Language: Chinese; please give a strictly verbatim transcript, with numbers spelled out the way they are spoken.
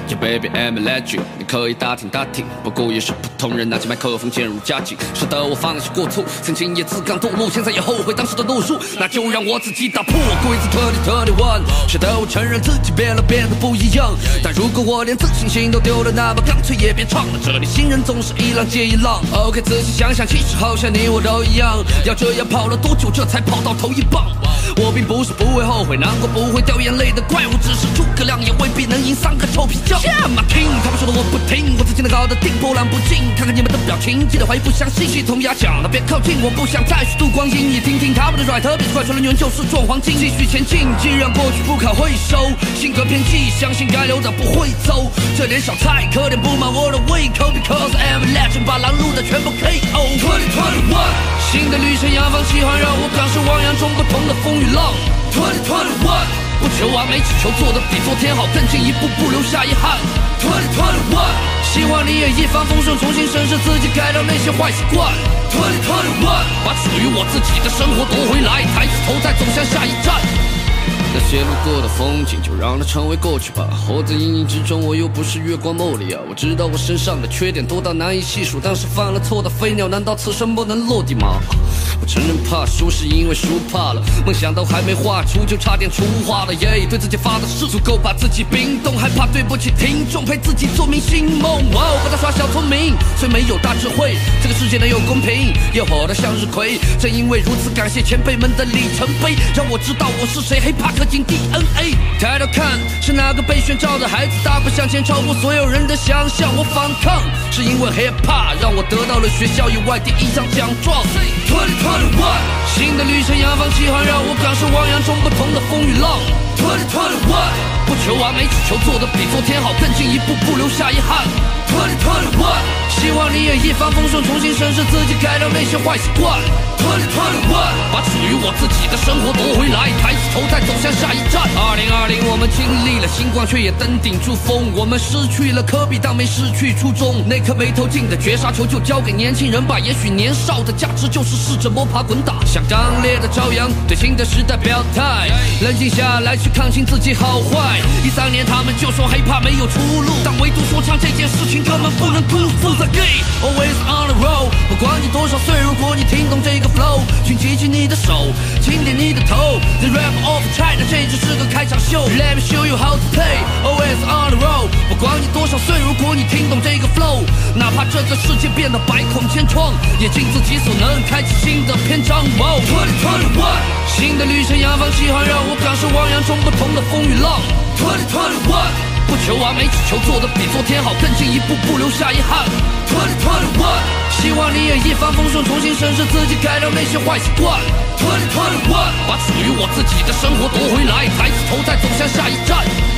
Yeah baby I'm a legend， 你可以打听打听，不过也是普通人，拿起麦克风渐入佳境。是的，我放弃过错，曾经也自甘堕落，现在也后悔当时的懦弱，那就让我自己打破规则。二零二一，是的，我承认自己变了，变得不一样。但如果我连自信心都丢了，那么干脆也别唱了。这里新人总是一浪接一浪。OK， 仔细想想，其实好像你我都一样。要这样跑了多久，这才跑到头一棒？我并不是不会后悔、难过、不会掉眼泪的怪物，只是诸葛亮也未必能赢三个臭皮匠。Yeah, my king， 他们说的我不听，我自己能搞得定，波澜不惊。看看你们的表情，记得怀疑不相信。系统压讲了，别靠近，我不想再虚度光阴。你听听他们的 right， 别是快传了女人就是撞黄金。继续前进，既然过去不可回收，性格偏激，相信该留的不会走。这点小菜可点不满我的胃口 ，because I'm a legend， 把拦路的全部 K O。二零二一，新的旅程扬帆起航，让我感受汪洋中不同的风雨浪。二零二一，不求完美，只求做得比昨天好，更进一步，不留下遗憾。二零二一，希望你也一帆风顺，重新审视自己，改掉那些坏习惯。二零二一，把属于我自己的生活夺回来，抬起头再走向下一站。那些路过的风景，就让它成为过去吧。活在阴影之中，我又不是月光莫里亚。我知道我身上的缺点多到难以细数，但是犯了错的飞鸟，难道此生不能落地吗？我承认怕输是因为输怕了，梦想都还没画出就差点出画了。耶、yeah, 对自己发的誓足够把自己冰冻，害怕对不起听众，陪自己做明星梦。哇、哦，不再耍小聪明，虽没有大智慧，这个世界能有公平，也活得向日葵。正因为如此，感谢前辈们的里程碑，让我知道我是谁。黑怕刻进 D N A。抬头看，是那个被选召的孩子，大步向前，超过所有人的想象。我反抗，是因为 hiphop 让我得到了学校以外第一张奖状。二零二一，新的旅程扬帆起航，让我感受汪洋中不同的风雨浪。二零二一，不求完美，只求做得比昨天好，更进一步，不留下遗憾。二零二一，希望你也一帆风顺，重新审视自己，改掉那些坏习惯。二零二一，把属于我自己的生活夺回来，抬起头再走向下一站。二零二零，我们经历了星光，却也登顶珠峰。我们失去了科比，但没失去初衷。那颗没投进的绝杀球，就交给年轻人吧。也许年少的价值，就是试着摸爬滚打，像刚烈的朝阳，对新的时代表态。冷静下来，去看清自己好坏。一三年他们就说黑怕没有出路，但唯独说唱这件事情根本不能辜负。The game always on the road， 不管你多少岁，如果你听懂这个 flow， 请举起你的手，轻点你的头。The rap of China， 这就是个开场秀。Let me show you how to play。Always on the road， 不管你多少岁，如果你听懂这个 flow， 哪怕这个世界变得百孔千疮，也尽自己所能开启新的篇章。Wow， 二零二一，新的旅程扬帆起航，让我感受汪洋中不同的风雨浪。二零二一，不求完美，只求做得比昨天好，更进一步，不留下遗憾。二零二一，希望你也一帆风顺，重新审视自己，改掉那些坏习惯。二零二一，把属于我自己的生活夺回来，抬起头再走向下一站。